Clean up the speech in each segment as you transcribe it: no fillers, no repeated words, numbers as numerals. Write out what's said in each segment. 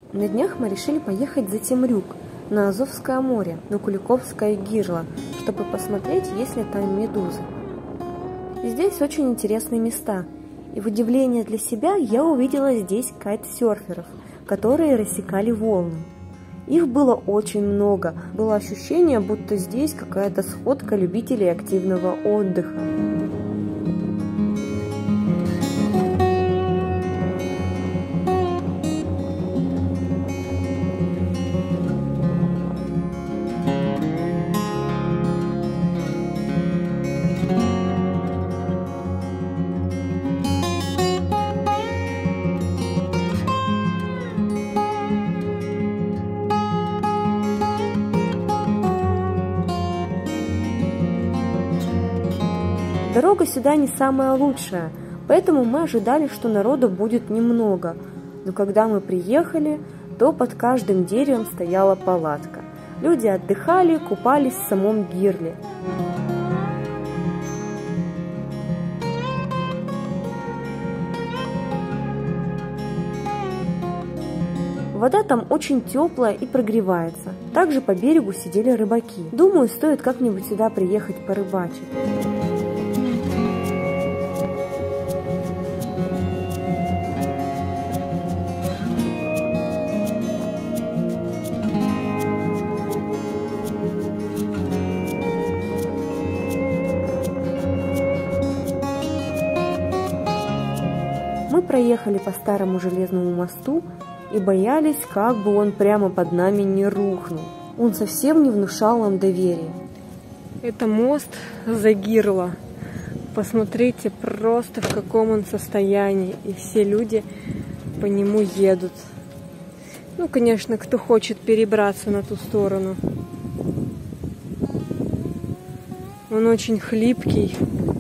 На днях мы решили поехать за Темрюк, на Азовское море, на Куликовское гирло, чтобы посмотреть, есть ли там медузы. И здесь очень интересные места. И в удивление для себя я увидела здесь кайтсерферов, которые рассекали волны. Их было очень много. Было ощущение, будто здесь какая-то сходка любителей активного отдыха. Дорога сюда не самая лучшая, поэтому мы ожидали, что народу будет немного. Но когда мы приехали, то под каждым деревом стояла палатка. Люди отдыхали, купались в самом гирле. Вода там очень теплая и прогревается. Также по берегу сидели рыбаки. Думаю, стоит как-нибудь сюда приехать порыбачить. Мы проехали по старому железному мосту и боялись, как бы он прямо под нами не рухнул. Он совсем не внушал нам доверия. Это мост за гирло. Посмотрите просто, в каком он состоянии. И все люди по нему едут. Ну, конечно, кто хочет перебраться на ту сторону. Он очень хлипкий.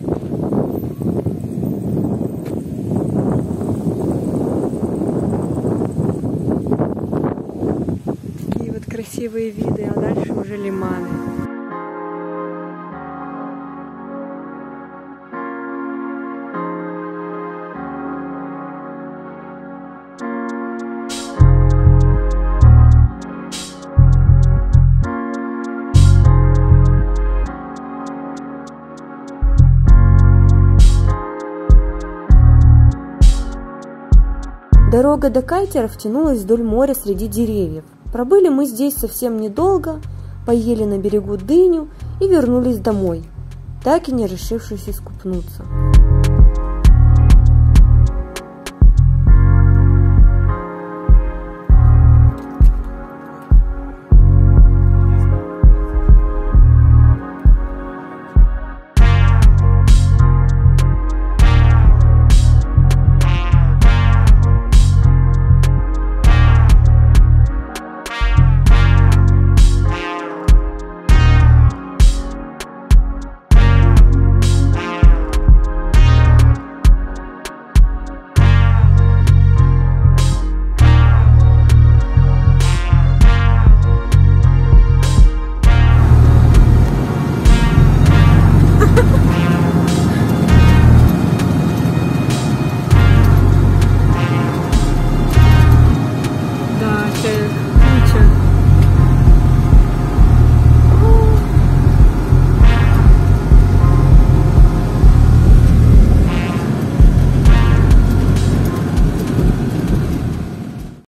Красивые виды, а дальше уже лиманы. Дорога до кайтеров тянулась вдоль моря среди деревьев. Пробыли мы здесь совсем недолго, поели на берегу дыню и вернулись домой, так и не решившись искупнуться.